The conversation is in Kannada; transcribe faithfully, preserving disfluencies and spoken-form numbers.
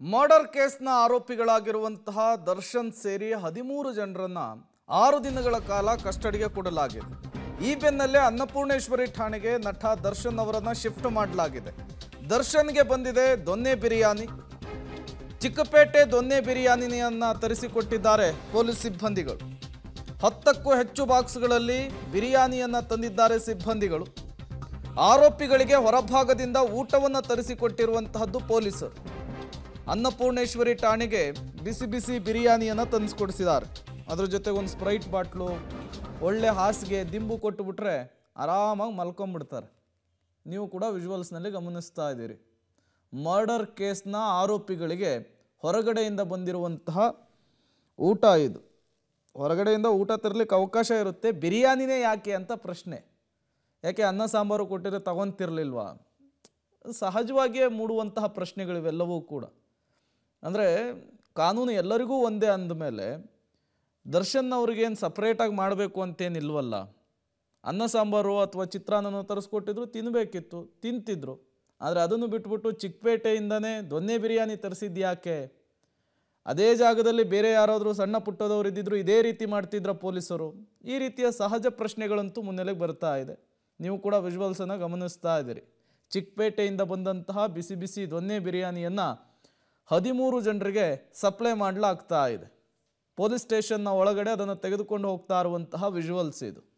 ಮರ್ಡರ್ ಕೇಸ್ನ ಆರೋಪಿಗಳಾಗಿರುವಂತಹ ದರ್ಶನ್ ಸೇರಿ ಹದಿಮೂರು ಜನರನ್ನ ಆರು ದಿನಗಳ ಕಾಲ ಕಸ್ಟಡಿಗೆ ಕೊಡಲಾಗಿದೆ. ಈ ಬೆನ್ನಲ್ಲೇ ಅನ್ನಪೂರ್ಣೇಶ್ವರಿ ಠಾಣೆಗೆ ನಟ ದರ್ಶನ್ ಅವರನ್ನ ಶಿಫ್ಟ್ ಮಾಡಲಾಗಿದೆ. ದರ್ಶನ್ಗೆ ಬಂದಿದೆ ದೊನ್ನೆ ಬಿರಿಯಾನಿ. ಚಿಕ್ಕಪೇಟೆ ದೊನ್ನೆ ಬಿರಿಯಾನಿಯನ್ನ ತರಿಸಿಕೊಟ್ಟಿದ್ದಾರೆ ಪೊಲೀಸ್ ಸಿಬ್ಬಂದಿಗಳು. ಹತ್ತಕ್ಕೂ ಹೆಚ್ಚು ಬಾಕ್ಸ್ಗಳಲ್ಲಿ ಬಿರಿಯಾನಿಯನ್ನ ತಂದಿದ್ದಾರೆ ಸಿಬ್ಬಂದಿಗಳು. ಆರೋಪಿಗಳಿಗೆ ಹೊರಭಾಗದಿಂದ ಊಟವನ್ನು ತರಿಸಿಕೊಟ್ಟಿರುವಂತಹದ್ದು ಪೊಲೀಸರು. ಅನ್ನಪೂರ್ಣೇಶ್ವರಿ ಠಾಣೆಗೆ ಬಿಸಿ ಬಿಸಿ ಬಿರಿಯಾನಿಯನ್ನು ತಂದಿಸ್ಕೊಡಿಸಿದ್ದಾರೆ. ಅದ್ರ ಜೊತೆಗೆ ಒಂದು ಸ್ಪ್ರೈಟ್ ಬಾಟ್ಲು, ಒಳ್ಳೆ ಹಾಸಿಗೆ, ದಿಂಬು ಕೊಟ್ಟುಬಿಟ್ರೆ ಆರಾಮಾಗಿ ಮಲ್ಕೊಂಡ್ಬಿಡ್ತಾರೆ. ನೀವು ಕೂಡ ವಿಜುವಲ್ಸ್ನಲ್ಲಿ ಗಮನಿಸ್ತಾ ಇದ್ದೀರಿ. ಮರ್ಡರ್ ಕೇಸ್ನ ಆರೋಪಿಗಳಿಗೆ ಹೊರಗಡೆಯಿಂದ ಬಂದಿರುವಂತಹ ಊಟ ಇದು. ಹೊರಗಡೆಯಿಂದ ಊಟ ತರಲಿಕ್ಕೆ ಅವಕಾಶ ಇರುತ್ತೆ, ಬಿರಿಯಾನಿನೇ ಯಾಕೆ ಅಂತ ಪ್ರಶ್ನೆ. ಯಾಕೆ ಅನ್ನ ಸಾಂಬಾರು ಕೊಟ್ಟಿರೋ ತಗೊತಿರ್ಲಿಲ್ವಾ? ಸಹಜವಾಗಿಯೇ ಮೂಡುವಂತಹ ಪ್ರಶ್ನೆಗಳಿವೆಲ್ಲವೂ ಕೂಡ. ಅಂದರೆ ಕಾನೂನು ಎಲ್ಲರಿಗೂ ಒಂದೇ ಅಂದಮೇಲೆ ದರ್ಶನ್ ಅವ್ರಿಗೇನು ಸಪ್ರೇಟಾಗಿ ಮಾಡಬೇಕು ಅಂತೇನಿಲ್ವಲ್ಲ. ಅನ್ನ ಸಾಂಬಾರು ಅಥವಾ ಚಿತ್ರಾನ್ನ ತರಿಸ್ಕೊಟ್ಟಿದ್ರು, ತಿನ್ನಬೇಕಿತ್ತು, ತಿಂತಿದ್ರು. ಆದರೆ ಅದನ್ನು ಬಿಟ್ಬಿಟ್ಟು ಚಿಕ್ಕಪೇಟೆಯಿಂದನೇ ದೊನ್ನೆ ಬಿರಿಯಾನಿ ತರಿಸಿದ್ಯಾಕೆ? ಅದೇ ಜಾಗದಲ್ಲಿ ಬೇರೆ ಯಾರಾದರೂ ಸಣ್ಣ ಪುಟ್ಟದವರು ಇದ್ದಿದ್ರು ಇದೇ ರೀತಿ ಮಾಡ್ತಿದ್ರ ಪೊಲೀಸರು? ಈ ರೀತಿಯ ಸಹಜ ಪ್ರಶ್ನೆಗಳಂತೂ ಮುನ್ನೆಲೆಗೆ ಬರ್ತಾ ಇದೆ. ನೀವು ಕೂಡ ವಿಜುವಲ್ಸನ್ನು ಗಮನಿಸ್ತಾ ಇದ್ದೀರಿ. ಚಿಕ್ಕಪೇಟೆಯಿಂದ ಬಂದಂತಹ ಬಿಸಿ ಬಿಸಿ ದೊನ್ನೆ ಬಿರಿಯಾನಿಯನ್ನು ಹದಿಮೂರು ಜನರಿಗೆ ಸಪ್ಲೈ ಮಾಡಲಾಗ್ತಾ ಇದೆ. ಪೊಲೀಸ್ ಸ್ಟೇಷನ್ನ ಒಳಗಡೆ ಅದನ್ನು ತೆಗೆದುಕೊಂಡು ಹೋಗ್ತಾ ಇರುವಂತಹ ವಿಜುವಲ್ಸ್ ಇದು.